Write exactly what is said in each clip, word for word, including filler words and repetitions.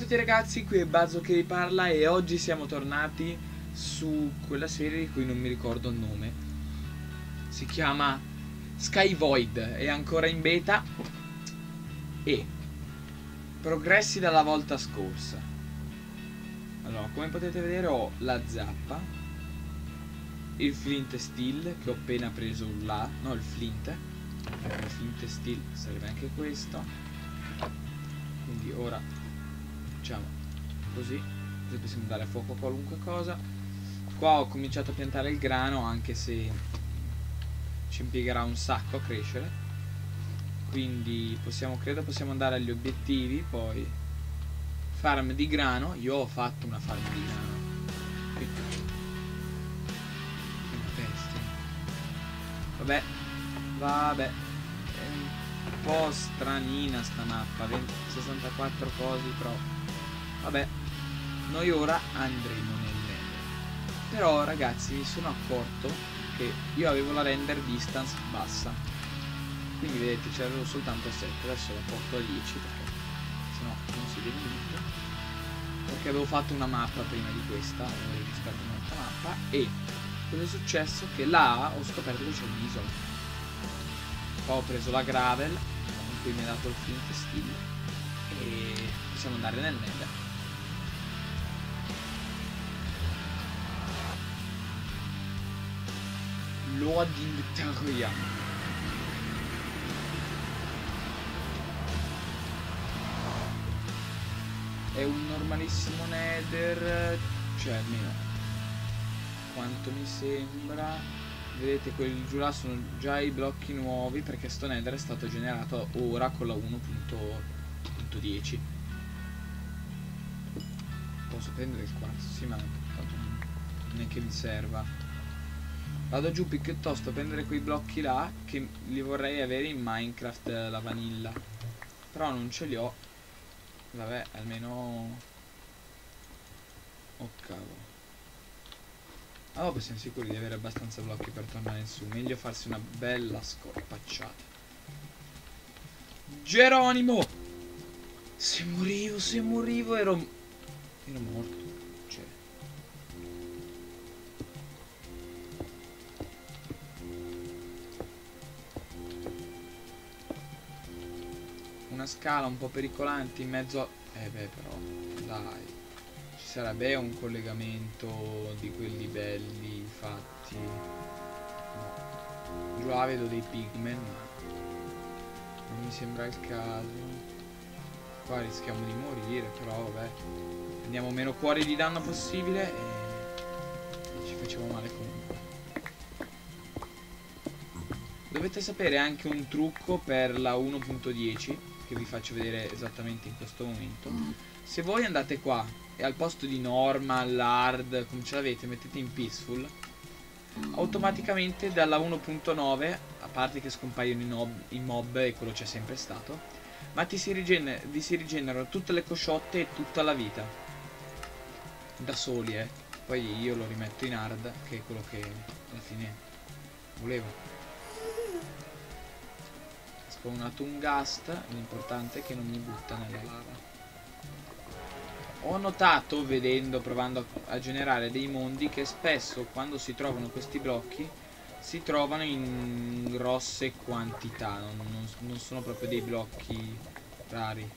tutti ragazzi, qui è Bazzo che vi parla e oggi siamo tornati su quella serie di cui non mi ricordo il nome. Si chiama Sky Void, è ancora in beta e progressi dalla volta scorsa. Allora, come potete vedere ho la zappa, il flint steel che ho appena preso là, no il flint, il flint steel serve anche questo, quindi ora facciamo così, così possiamo dare a fuoco a qualunque cosa. Qua ho cominciato a piantare il grano, anche se ci impiegherà un sacco a crescere, quindi possiamo, credo possiamo andare agli obiettivi. Poi farm di grano, io ho fatto una farm di grano, una bestia. Vabbè, vabbè, è un po' stranina sta mappa, venti, sessantaquattro cosi, però vabbè, noi ora andremo nel nether. Però ragazzi, mi sono accorto che io avevo la render distance bassa, quindi vedete c'avevo soltanto sette, adesso la porto a dieci perché sennò non si vede niente, perché avevo fatto una mappa prima di questa, avevo registrato un'altra mappa. E cosa è successo? Che là ho scoperto che c'è un'isola. Qua ho preso la gravel con cui mi ha dato il flint steel e possiamo andare nel nether. Loading Terria. È un normalissimo nether, cioè almeno quanto mi sembra. Vedete, quelli giù là sono già i blocchi nuovi, perché sto nether è stato generato ora con la uno punto dieci. Posso prendere il quarzo? Sì, ma non è che mi serva. Vado giù piuttosto a prendere quei blocchi là, che li vorrei avere in Minecraft la vanilla, però non ce li ho. Vabbè, almeno... oh cavolo. Allora siamo sicuri di avere abbastanza blocchi per tornare su. Meglio farsi una bella scorpacciata. Geronimo! Se morivo, se morivo ero... ero morto. Cioè... una scala un po' pericolante in mezzo a... eh beh, però dai, ci sarebbe un collegamento di quelli belli fatti. No. Giù là vedo dei pigmen, ma non mi sembra il caso. Qua rischiamo di morire, però vabbè, prendiamo meno cuori di danno possibile e, e ci facciamo male comunque. Dovete sapere anche un trucco per la uno punto dieci che vi faccio vedere esattamente in questo momento. Se voi andate qua e al posto di normal, hard, come ce l'avete, mettete in peaceful, automaticamente dalla uno punto nove, a parte che scompaiono i, nob, i mob, e quello c'è sempre stato, ma ti si rigener vi si rigenerano tutte le cosciotte e tutta la vita da soli, eh. Poi io lo rimetto in hard, che è quello che alla fine volevo. Spawnato un ghast, l'importante è che non mi butta nella lava. Ho notato, vedendo, provando a, a generare dei mondi, che spesso quando si trovano questi blocchi si trovano in grosse quantità, non, non, non sono proprio dei blocchi rari.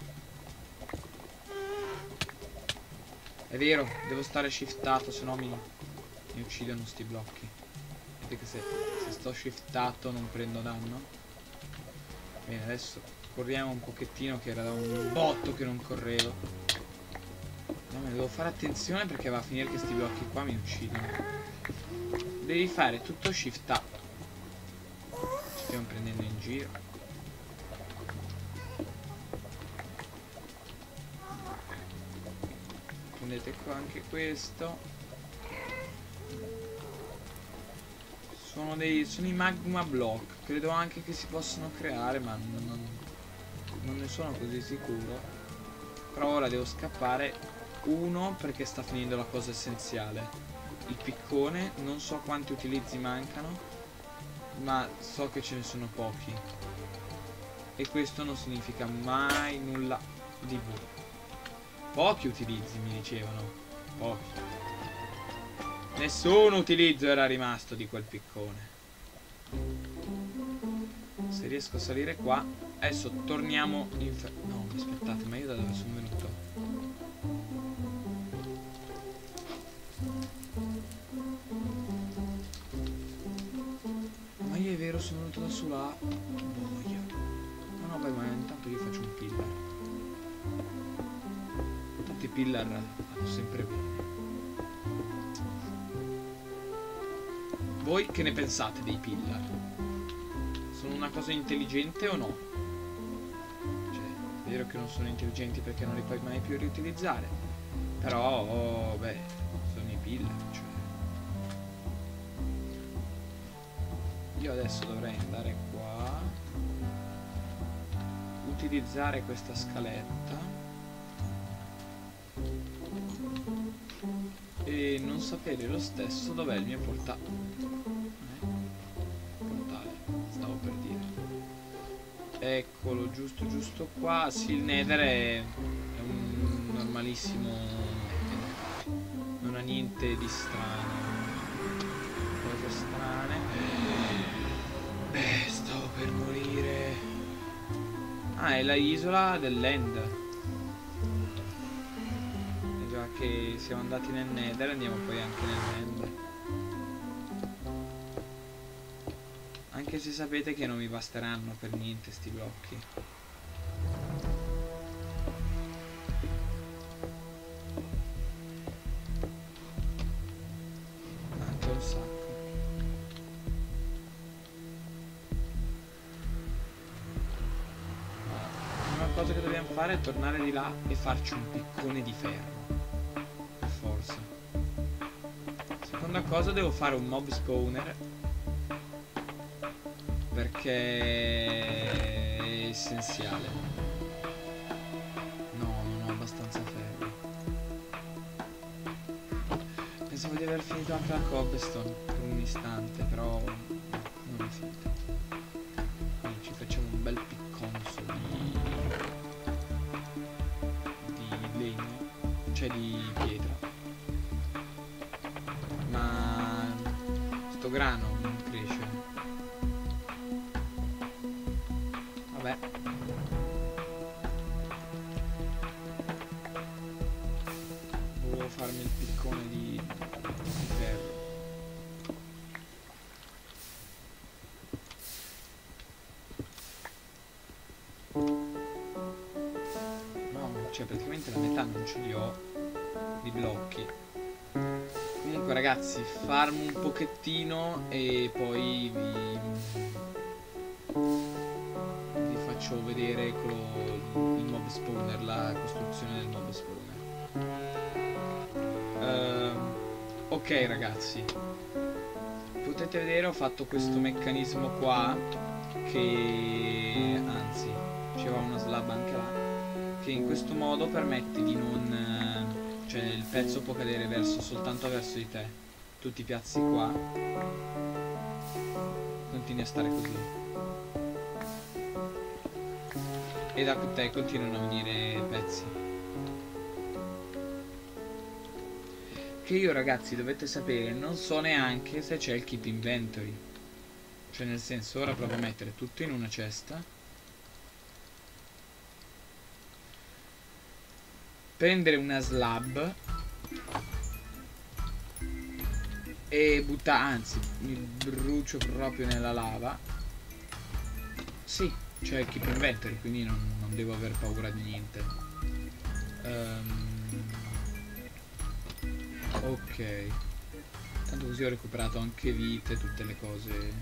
È vero, devo stare shiftato, se no mi, mi uccidono sti blocchi. Vedete che se, se sto shiftato non prendo danno. Bene, adesso corriamo un pochettino, che era da un botto che non correvo. No, ma devo fare attenzione perché va a finire che sti blocchi qua mi uccidono. Devi fare tutto shift up. Ci stiamo prendendo in giro. Prendete qua anche questo. Sono dei... sono i magma block. Credo anche che si possono creare, ma non, non, non ne sono così sicuro. Però ora devo scappare. Uno, perché sta finendo la cosa essenziale, il piccone. Non so quanti utilizzi mancano, ma so che ce ne sono pochi, e questo non significa mai nulla di buono. Pochi utilizzi mi dicevano. Pochi. Nessun utilizzo era rimasto di quel piccone. Se riesco a salire qua. Adesso torniamo in fe... No, aspettate, ma io da dove sono venuto? Ma io è vero, sono venuto da su là. Boia. No, no, vai, ma intanto io faccio un pillar. Tanti pillar vanno sempre bene. Voi che ne pensate dei pillar? Sono una cosa intelligente o no? Cioè, è vero che non sono intelligenti perché non li puoi mai più riutilizzare. Però, oh, beh, sono i pillar, cioè. Io adesso dovrei andare qua, utilizzare questa scaletta e non sapere lo stesso dov'è il mio porta eh? portale, stavo per dire. Eccolo, giusto giusto qua. Sì, il Nether è, è un normalissimo Nether. Non ha niente di strano. Cose strane. Eh, stavo per morire. Ah, è la isola dell'End. E già che siamo andati nel Nether, andiamo poi anche nell'End. Anche se sapete che non mi basteranno per niente sti blocchi. Anche un sacco. Cosa che dobbiamo fare è tornare di là e farci un piccone di ferro. Per forza. Seconda cosa, devo fare un mob spawner, perché è essenziale. No, non ho abbastanza ferro. Pensavo di aver finito anche la cobblestone per un istante, però non è finita. Quindi ci facciamo un bel picconzo di cioè di pietra. Ma sto grano non cresce. Vabbè. Volevo farmi il piccone di, di ferro. No, cioè praticamente la metà non ce li ho di blocchi. Comunque ragazzi, farm un pochettino e poi vi, vi faccio vedere quello, il mob spawner, la costruzione del mob spawner. uh, Ok ragazzi, potete vedere ho fatto questo meccanismo qua, che anzi c'era una slab anche là, che in questo modo permette di non, cioè il pezzo può cadere verso soltanto verso di te. Tu ti piazzi qua, continui a stare così e da te continuano a venire pezzi. Che io ragazzi, dovete sapere, non so neanche se c'è il keep inventory. Cioè nel senso, ora provo a mettere tutto in una cesta, prendere una slab e buttare, anzi mi brucio proprio nella lava. Sì, c'è il keep inventory, quindi non, non devo aver paura di niente. um, Ok, tanto così ho recuperato anche vite, tutte le cose,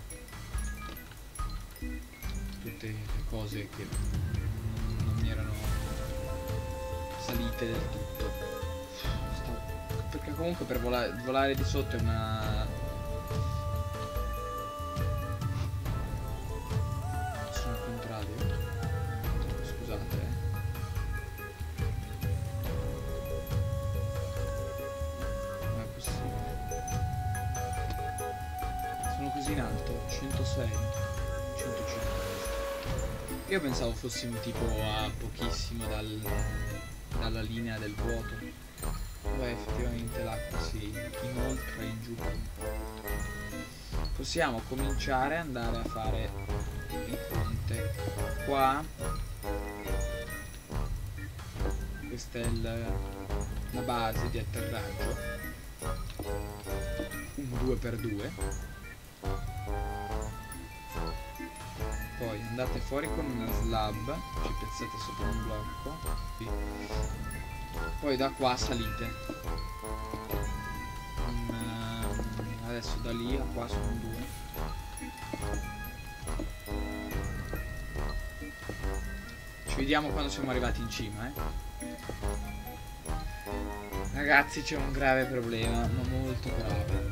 tutte le cose che non mi erano salite del tutto. Sto... perché comunque per vola... volare di sotto è una... sono al contrario. Scusate eh. Non è possibile. Sono così in alto. centosei, centocinque. Io pensavo fossimo tipo a pochissimo dal dalla linea del vuoto. Poi effettivamente l'acqua si inoltra in giù. Possiamo cominciare ad andare a fare il ponte qua. Questa è il, la base di atterraggio, un due per due. Poi andate fuori con una slab, ci piazzate sopra un blocco, poi da qua salite. um, adesso da lì a qua sono due. Ci vediamo quando siamo arrivati in cima, eh. Ragazzi, c'è un grave problema, ma molto grave.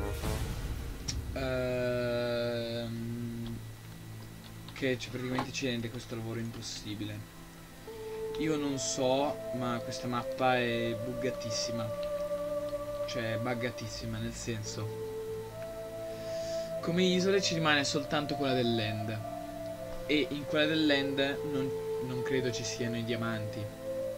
Ehm, che praticamente ci rende questo lavoro impossibile. Io non so, ma questa mappa è buggatissima. Cioè, buggatissima, nel senso, come isole ci rimane soltanto quella dell'end. E in quella dell'end non, non credo ci siano i diamanti.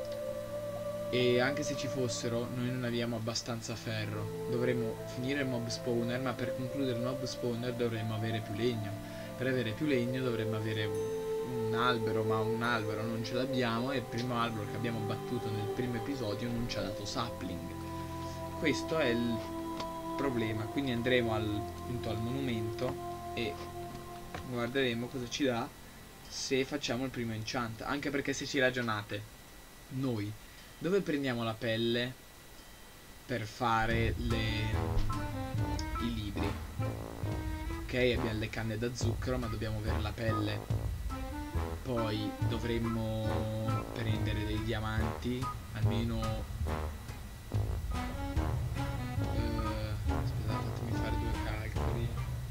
E anche se ci fossero, noi non abbiamo abbastanza ferro. Dovremmo finire il mob spawner, ma per concludere il mob spawner dovremmo avere più legno. Per avere più legno dovremmo avere un, un albero, ma un albero non ce l'abbiamo, e il primo albero che abbiamo battuto nel primo episodio non ci ha dato sapling. Questo è il problema, quindi andremo al, appunto, al monumento e guarderemo cosa ci dà se facciamo il primo enchant. Anche perché, se ci ragionate, noi dove prendiamo la pelle per fare le, i libri? Ok, abbiamo le canne da zucchero, ma dobbiamo avere la pelle. Poi dovremmo prendere dei diamanti, almeno eh, aspettate, fatemi fare due calcoli.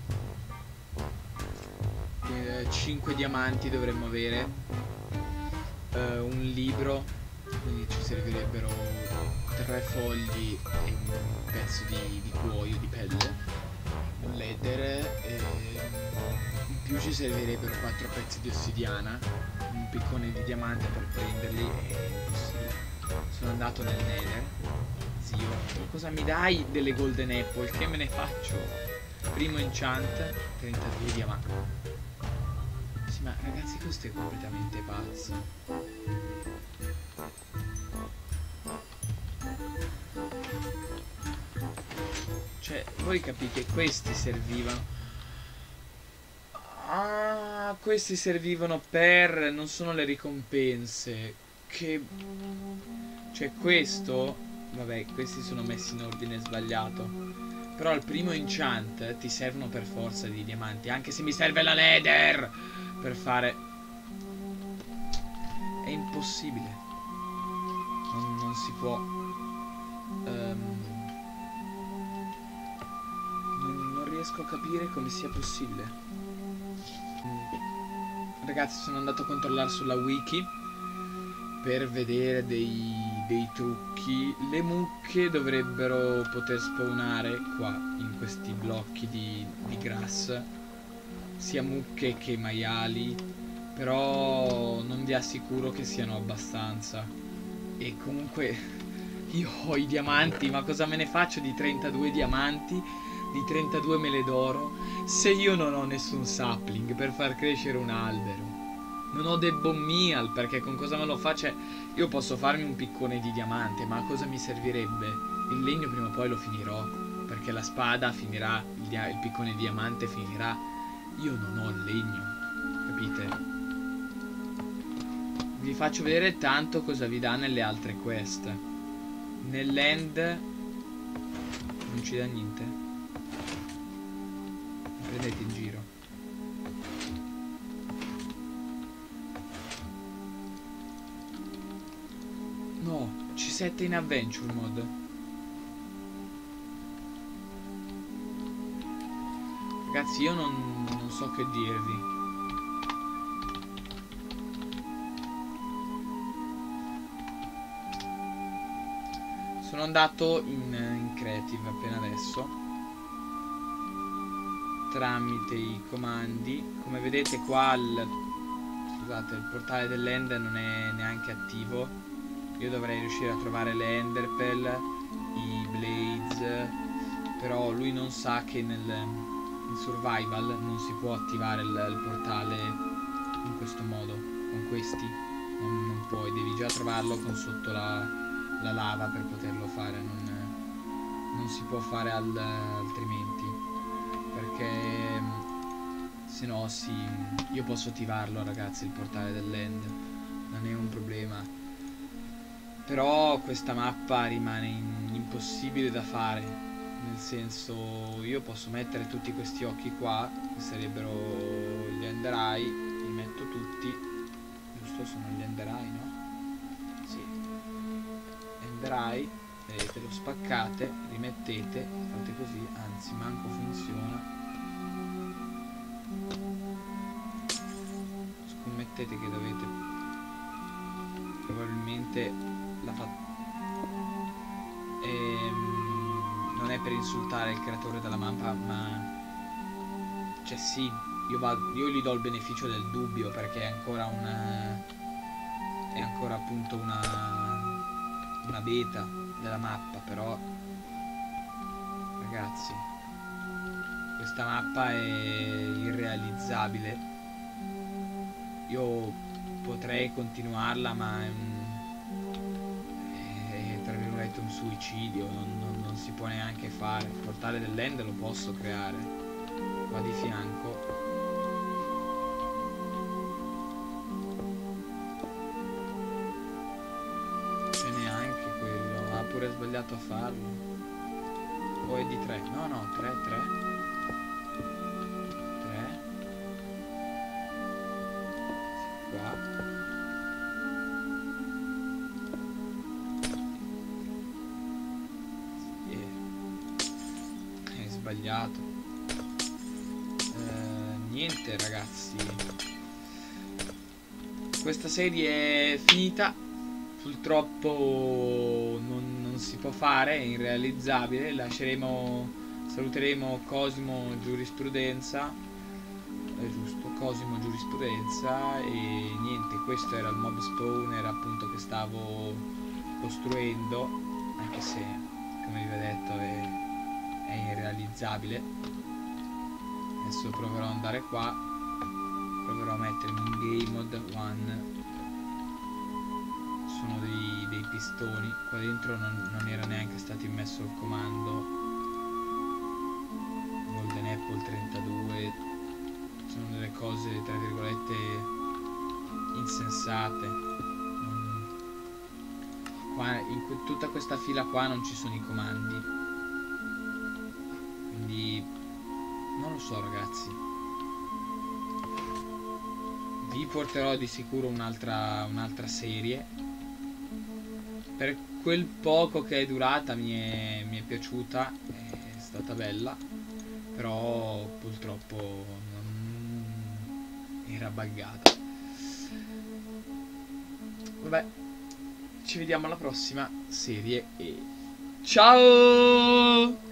eh, cinque diamanti dovremmo avere, eh, un libro, quindi ci servirebbero tre fogli e un pezzo di, di cuoio, di pelle, un leather, e in più ci servirebbero quattro pezzi di ossidiana, un piccone di diamante per prenderli. È impossibile. Sono andato nel nether, zio. Cosa mi dai delle golden apple? Che me ne faccio? Primo enchant, trentadue diamanti. Sì, ma ragazzi, questo è completamente pazzo. Cioè, voi capite, questi servivano. Ah, questi servivano per... non sono le ricompense. Che... Cioè, questo... Vabbè, questi sono messi in ordine sbagliato. Però al primo enchant ti servono per forza di diamanti. Anche se mi serve la leather per fare... È impossibile. Non, non si può... Um... Non riesco a capire come sia possibile. Ragazzi, sono andato a controllare sulla wiki per vedere dei, dei trucchi. Le mucche dovrebbero poter spawnare qua, in questi blocchi di, di grass, sia mucche che maiali, però non vi assicuro che siano abbastanza. E comunque io ho i diamanti, ma cosa me ne faccio di trentadue diamanti? Di trentadue mele d'oro se io non ho nessun sapling per far crescere un albero? Non ho dei bone meal, perché con cosa me lo faccio? Io posso farmi un piccone di diamante, ma a cosa mi servirebbe? Il legno prima o poi lo finirò, perché la spada finirà, il, il piccone di diamante finirà. Io non ho il legno, capite? Vi faccio vedere tanto cosa vi dà nelle altre quest. Nell'end non ci dà niente. Prendete in giro. No, ci sette in adventure mode. Ragazzi, io non, non so che dirvi. Sono andato in, in creative appena adesso, tramite i comandi. Come vedete qua il, scusate, il portale dell'end non è neanche attivo, Io dovrei riuscire a trovare le Enderpearl, i Blades, però lui non sa che nel in survival non si può attivare il, il portale in questo modo, con questi non, non puoi, devi già trovarlo con sotto la, la lava per poterlo fare, non, non si può fare al, altrimenti, perché se no si, io posso attivarlo ragazzi il portale dell'end, non è un problema. Però questa mappa rimane in, impossibile da fare, nel senso io posso mettere tutti questi occhi qua, che sarebbero gli Ender Eye, li metto tutti, giusto? Sono gli Ender Eye, no? Sì. Ender Eye, vedete, lo spaccate, rimettete, fate così, anzi manco funziona. Scommettete che dovete probabilmente la fa... ehm, non è per insultare il creatore della mappa, ma cioè sì, io, vado, io gli do il beneficio del dubbio perché è ancora una è ancora appunto una una beta della mappa, però ragazzi questa mappa è irrealizzabile. Io potrei continuarla, ma è un un suicidio, non, non, non si può neanche fare. Il portale dell'end lo posso creare qua di fianco, e neanche quello ha pure sbagliato a farlo, o è di tre, no no tre tre tre qua. Sbagliato. Eh, niente ragazzi, questa serie è finita, purtroppo non, non si può fare, è irrealizzabile. Lasceremo, saluteremo Cosimo Giurisprudenza, è giusto, Cosimo Giurisprudenza, e niente, questo era il mob spawner appunto che stavo costruendo, anche se come vi ho detto è è irrealizzabile. Adesso proverò ad andare qua, proverò a mettermi in game mode one. Sono dei, dei pistoni qua dentro, non, non era neanche stato immesso il comando Golden Apple trentadue. Sono delle cose tra virgolette insensate. mm. Qua in tutta questa fila qua non ci sono i comandi, quindi non lo so ragazzi, vi porterò di sicuro un'altra un'altra serie. Per quel poco che è durata mi è, mi è piaciuta, è stata bella, però purtroppo non era buggata. Vabbè, ci vediamo alla prossima serie e ciao!